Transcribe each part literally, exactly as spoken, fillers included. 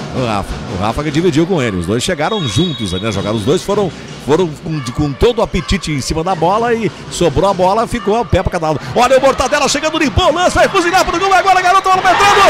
O Rafa, o Rafa que dividiu com ele. Os dois chegaram juntos ali na jogada. Os dois foram, foram com, com todo o apetite em cima da bola e sobrou a bola, ficou o pé para cada lado. Olha o Mortadela chegando, limpou, lança, vai fuzilar pro gol agora, garoto, bola entrando.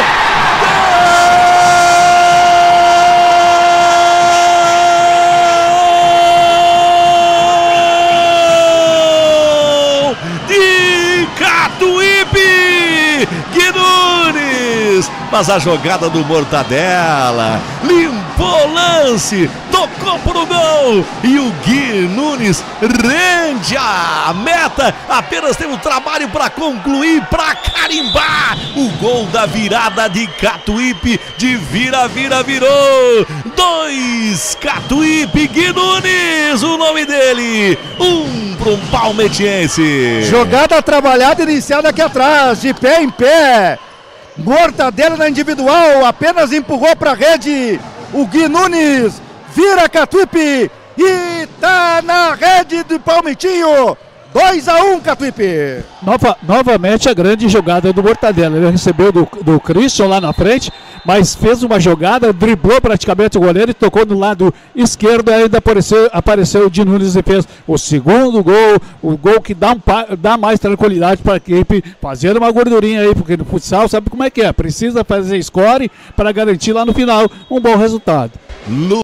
Gol de Catuípe! Gui Nunes! Mas a jogada do Mortadela limpou o lance, tocou pro gol e o Gui Nunes rende a meta, apenas tem um trabalho para concluir, para carimbar o gol da virada de Catuípe, de vira, vira, virou, dois Catuípe, Gui Nunes, o nome dele, um para um palmetiense. Jogada trabalhada iniciada aqui atrás, de pé em pé. Mortadela na individual, apenas empurrou para a rede. O Gui Nunes vira Catuípe e tá na rede do Palmitinho. dois a um, Catuípe. Nova, novamente a grande jogada do Mortadela. Ele recebeu do, do Christian lá na frente, mas fez uma jogada, driblou praticamente o goleiro e tocou no lado esquerdo. Ainda apareceu, apareceu o Gui Nunes e fez o segundo gol, o gol que dá, um, dá mais tranquilidade para a equipe, fazendo uma gordurinha aí, porque no futsal sabe como é que é, precisa fazer score para garantir lá no final um bom resultado.